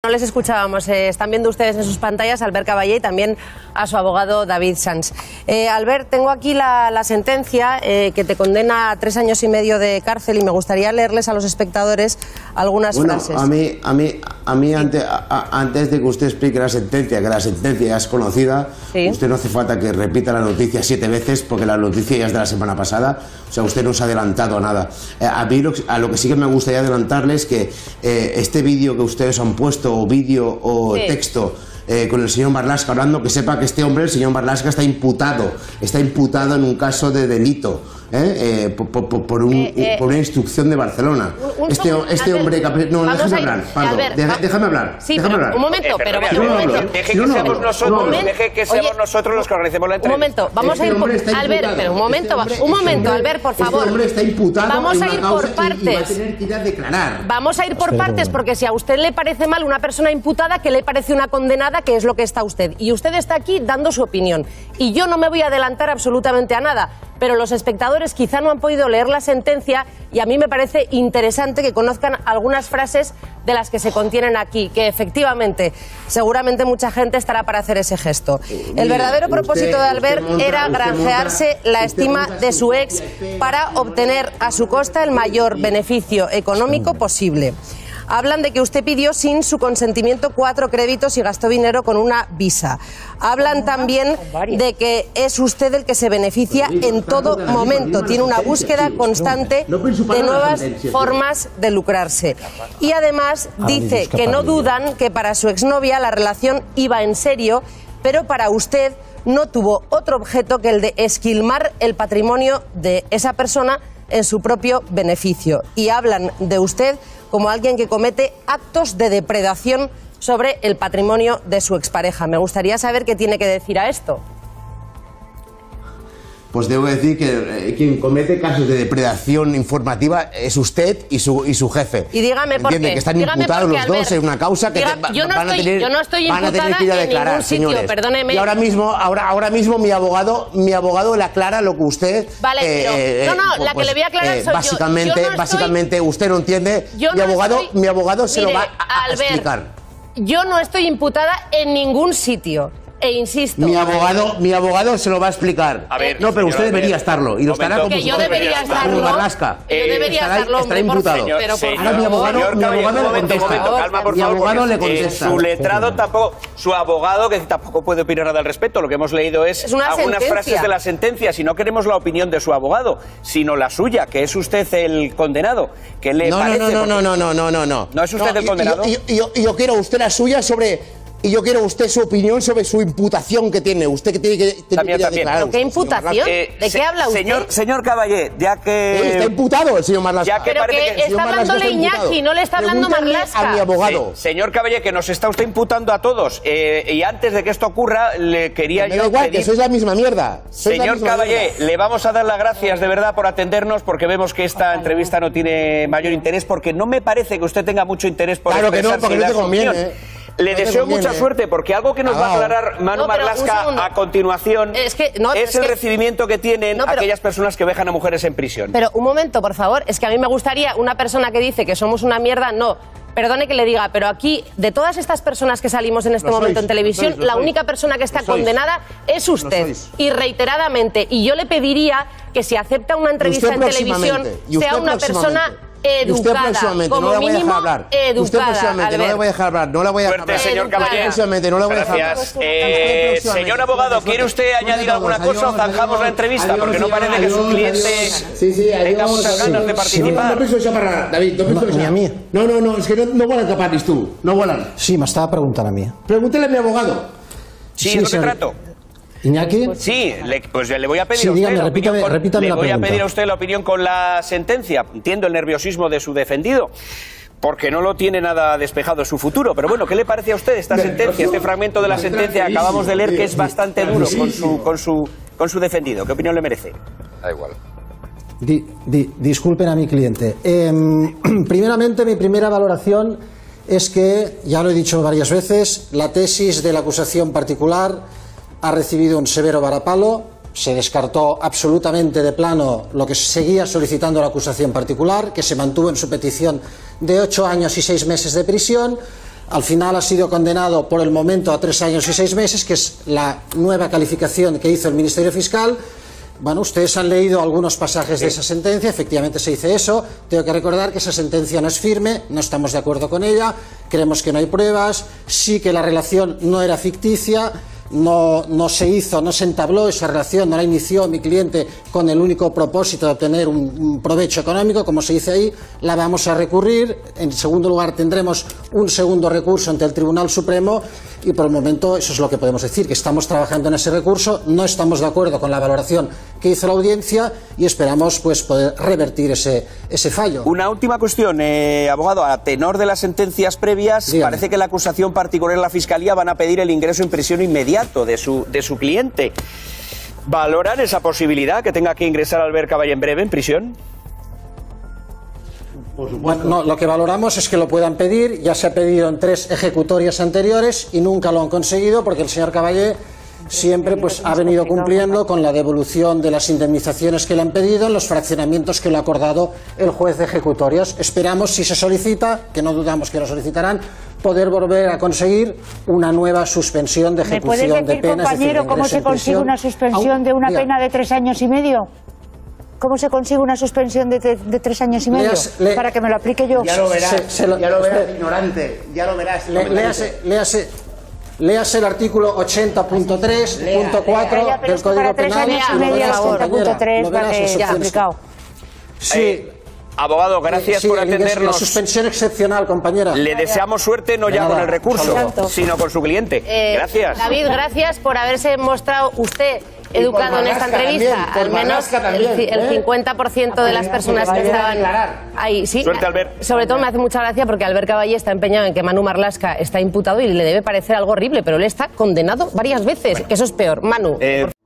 No les escuchábamos. Están viendo ustedes en sus pantallas a Albert Caballé y también a su abogado David Sanz. Albert, tengo aquí la sentencia que te condena a 3 años y medio de cárcel y me gustaría leerles a los espectadores algunas frases. A mí antes de que usted explique la sentencia, que la sentencia ya es conocida, ¿sí? Usted no hace falta que repita la noticia 7 veces porque la noticia ya es de la semana pasada. O sea, usted no se ha adelantado a nada. A mí a lo que sí que me gustaría adelantarles que este vídeo que ustedes han puesto, o vídeo o sí, texto con el señor Marlaska hablando, que sepa que este hombre, el señor Marlaska, está imputado en un caso de delito por una instrucción de Barcelona. Este hombre... No, déjame hablar, Pablo, déjame hablar. Sí, déjame hablar. Un momento, pero... Deje que seamos nosotros los que organicemos la entrevista. Un momento, vamos a ir por... Albert, pero un momento, Albert, por favor. Este hombre está imputado. Vamos a ir por partes. Y va a tener que ir a declarar. Vamos a ir por partes, porque si a usted le parece mal una persona imputada, ¿qué le parece una condenada? Que es lo que está usted. Y usted está aquí dando su opinión. Y yo no me voy a adelantar absolutamente a nada. Pero los espectadores quizá no han podido leer la sentencia y a mí me parece interesante que conozcan algunas frases de las que se contienen aquí, que efectivamente, seguramente mucha gente estará para hacer ese gesto. El verdadero propósito de Albert era granjearse la estima de su ex para obtener a su costa el mayor beneficio económico posible. Hablan de que usted pidió sin su consentimiento 4 créditos y gastó dinero con una visa. Hablan también de que es usted el que se beneficia en todo momento. Tiene una búsqueda constante de nuevas formas de lucrarse. Y además dice que no dudan que para su exnovia la relación iba en serio, pero para usted no tuvo otro objeto que el de esquilmar el patrimonio de esa persona en su propio beneficio. Y hablan de usted como alguien que comete actos de depredación sobre el patrimonio de su expareja. Me gustaría saber qué tiene que decir a esto. Pues debo decir que quien comete casos de depredación informativa es usted y su jefe. Y dígame por qué. Que están imputados los dos en una causa que yo no estoy imputada que ir a declarar, en ningún sitio, señores. Perdóneme. Y ahora mismo mi abogado le aclara lo que usted... Vale, pero... la que le voy a aclarar soy básicamente usted no entiende. Mi abogado se lo va a explicar. Yo no estoy imputada en ningún sitio. E insisto. Mi abogado se lo va a explicar. A ver, no, pero usted debería estarlo. Y lo estará como yo debería estarlo. Yo debería estarlo, estará imputado. Ahora mi abogado le contesta. Mi abogado le contesta. Su letrado tampoco, su abogado que tampoco puede opinar nada al respecto. Lo que hemos leído es algunas frases de la sentencia. Si no queremos la opinión de su abogado, sino la suya, que es usted el condenado. ¿Qué le parece? No. ¿No es usted el condenado? Yo quiero usted la suya sobre... Y yo quiero usted su opinión sobre su imputación que tiene. Usted que tiene que declarar. ¿Qué imputación? ¿De qué habla usted? Señor Caballé, ya que... está imputado el señor Marlaska. Pero que está hablándole Iñaki, no le está hablando Marlaska. A mi abogado. Señor Caballé, que nos está usted imputando a todos. Y antes de que esto ocurra, le quería yo igual, pedir... que sois la misma mierda. Señor Caballé, le vamos a dar las gracias de verdad por atendernos, porque vemos que esta entrevista no tiene mayor interés, porque no me parece que usted tenga mucho interés por expresarse. Claro que no, porque no te conviene, Le deseo mucha suerte, porque algo que nos va a aclarar Manu Marlaska a continuación es el recibimiento que tienen aquellas personas que dejan a mujeres en prisión. Pero un momento, por favor, es que a mí me gustaría una persona que dice que somos una mierda, perdone que le diga, pero aquí, de todas estas personas que salimos en este momento en televisión, la única persona que está condenada es usted, y reiteradamente. Y yo le pediría que si acepta una entrevista en televisión, sea una persona... educada, como mínimo educada. Usted próximamente, no le voy a dejar hablar, no la voy a dejar hablar. Señor Caballé. Próximamente, no le voy a dejar hablar. Señor abogado, ¿quiere usted añadir alguna cosa o zanjamos la entrevista? Porque no parece que su cliente tenga muchas ganas de participar. No penso això parlar, David, no penso això. Ni a mi. No, és que no volen que parlis tu, no volen. Sí, m'estava preguntant a mi. Pregúntele a mi abogado. Sí, es lo que trato. Iñaki. Sí, pues le voy a pedir a usted repítame le voy la a pedir a usted la opinión con la sentencia. Entiendo el nerviosismo de su defendido, porque no lo tiene nada despejado su futuro. Pero bueno, ¿qué le parece a usted esta sentencia, este fragmento de la sentencia que acabamos de leer, que es bastante duro con su defendido? ¿Qué opinión le merece? Da igual. Disculpen a mi cliente. Primeramente, mi primera valoración es que, ya lo he dicho varias veces, la tesis de la acusación particular ha recibido un severo varapalo. Se descartó absolutamente de plano lo que seguía solicitando la acusación particular, que se mantuvo en su petición de 8 años y 6 meses de prisión. Al final ha sido condenado por el momento a 3 años y 6 meses, que es la nueva calificación que hizo el Ministerio Fiscal. Bueno, ustedes han leído algunos pasajes de esa sentencia, efectivamente se dice eso. Tengo que recordar que esa sentencia no es firme, no estamos de acuerdo con ella, creemos que no hay pruebas, sí que la relación no era ficticia, no se entabló esa relación, no la inició mi cliente con el único propósito de obtener un provecho económico, como se dice ahí. La vamos a recurrir. En segundo lugar, tendremos un segundo recurso ante el Tribunal Supremo y por el momento eso es lo que podemos decir, que estamos trabajando en ese recurso, no estamos de acuerdo con la valoración que hizo la audiencia y esperamos pues poder revertir ese fallo. Una última cuestión, abogado, a tenor de las sentencias previas, dígame, parece que la acusación particular y la Fiscalía van a pedir el ingreso en prisión inmediato de su cliente. ¿Valoran esa posibilidad, que tenga que ingresar Albert Caballé en breve en prisión? Bueno, no, lo que valoramos es que lo puedan pedir. Ya se ha pedido en 3 ejecutorias anteriores y nunca lo han conseguido, porque el señor Caballé siempre pues ha venido cumpliendo con la devolución de las indemnizaciones que le han pedido en los fraccionamientos que le ha acordado el juez de ejecutorias. Esperamos, si se solicita, que no dudamos que lo solicitarán, poder volver a conseguir una nueva suspensión de ejecución de penas. ¿Me puede decir, compañero, cómo se consigue una suspensión de una pena de 3 años y medio? ¿Cómo se consigue una suspensión de 3 años y medio? Para que me lo aplique yo. Ya lo verás, ya lo verás, ignorante. Ya lo verás. Léase el artículo 80.3.4 del Código Penal. Sí. Abogado, gracias por atendernos. La suspensión excepcional, compañera. Le deseamos suerte, no ya con el recurso, sino con su cliente. Gracias. David, gracias por haberse mostrado usted educado en esta entrevista. Al menos el 50% de las personas que estaban ahí. Sí, suerte, Albert. Sobre todo me hace mucha gracia porque Albert Caballé está empeñado en que Manu Marlaska está imputado y le debe parecer algo horrible, pero él está condenado varias veces, que eso es peor. Manu.